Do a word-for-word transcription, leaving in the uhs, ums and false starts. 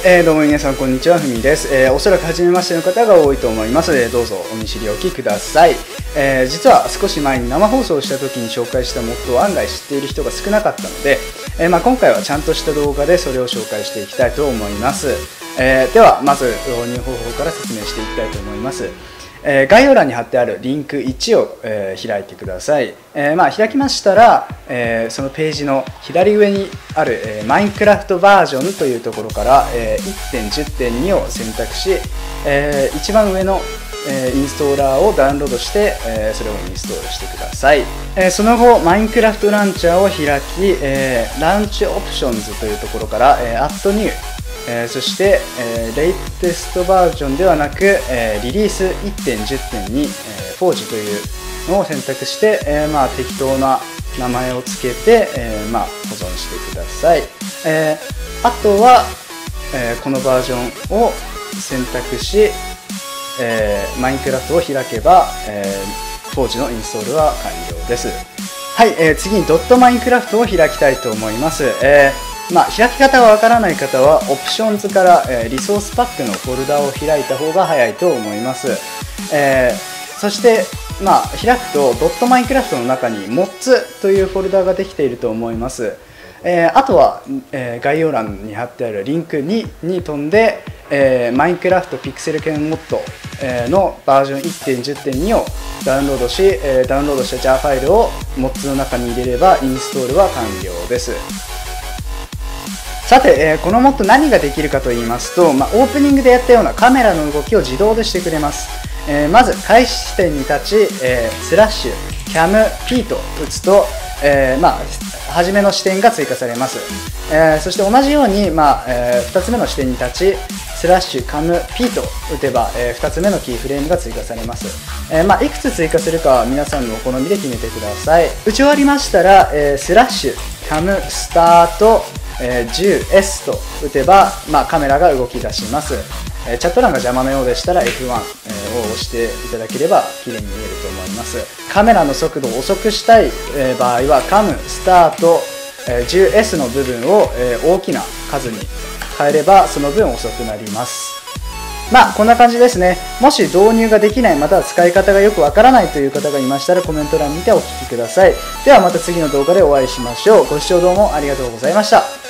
えー、どうも皆さんこんにちは、ふみです。えー、おそらく初めましての方が多いと思いますので、どうぞお見知りおきください。えー、実は少し前に生放送をした時に紹介したモッドを案外知っている人が少なかったので、えーまあ、今回はちゃんとした動画でそれを紹介していきたいと思います。えー、ではまず導入方法から説明していきたいと思います。えー、概要欄に貼ってあるリンクいちを、えー、開いてください。えーまあ、開きましたら、えー、そのページの左上にある、えー、マインクラフトバージョンというところから、えー、いってんじゅってんに を選択し、えー、一番上の、えー、インストーラーをダウンロードして、えー、それをインストールしてください。えー、その後マインクラフトランチャーを開き、えー、ランチオプションズというところから、えー、アッドニューえー、そして、えー、レイテストバージョンではなく、えー、リリース いってんじゅってんに、えー、フォージというのを選択して、えーまあ、適当な名前をつけて、えーまあ、保存してください。えー、あとは、えー、このバージョンを選択し、えー、マインクラフトを開けば、えー、フォージのインストールは完了です。はい、えー、次にドットマインクラフトを開きたいと思います。えーまあ、開き方がわからない方はオプションズから、えー、リソースパックのフォルダを開いた方が早いと思います。えー、そして、まあ、開くとドットマインクラフトの中に モッツ というフォルダができていると思います。えー、あとは、えー、概要欄に貼ってあるリンクにに飛んで、えー、マインクラフトピクセルケンモッドのバージョン いってんじゅってんに をダウンロードし、えー、ダウンロードした ジャー ファイルを モッツ の中に入れればインストールは完了です。さて、えー、このモッド何ができるかと言いますと、まあ、オープニングでやったようなカメラの動きを自動でしてくれます。えー、まず開始地点に立ち、えー、スラッシュキャム P と打つと、えーまあ、初めの視点が追加されます。えー、そして同じように、まあえー、ふたつめの視点に立ちスラッシュカム P と打てば、えー、ふたつめのキーフレームが追加されます。えーまあ、いくつ追加するかは皆さんのお好みで決めてください。打ち終わりましたら、えー、スラッシュキャムスタートえー、じゅうエス と打てば、まあ、カメラが動き出します。えー、チャット欄が邪魔のようでしたら エフワン、えー、を押していただければ綺麗に見えると思います。カメラの速度を遅くしたい、えー、場合はカムスタート、えー、じゅうエス の部分を、えー、大きな数に変えればその分遅くなります。まあこんな感じですね。もし導入ができない、または使い方がよくわからないという方がいましたらコメント欄にてお聞きください。ではまた次の動画でお会いしましょう。ご視聴どうもありがとうございました。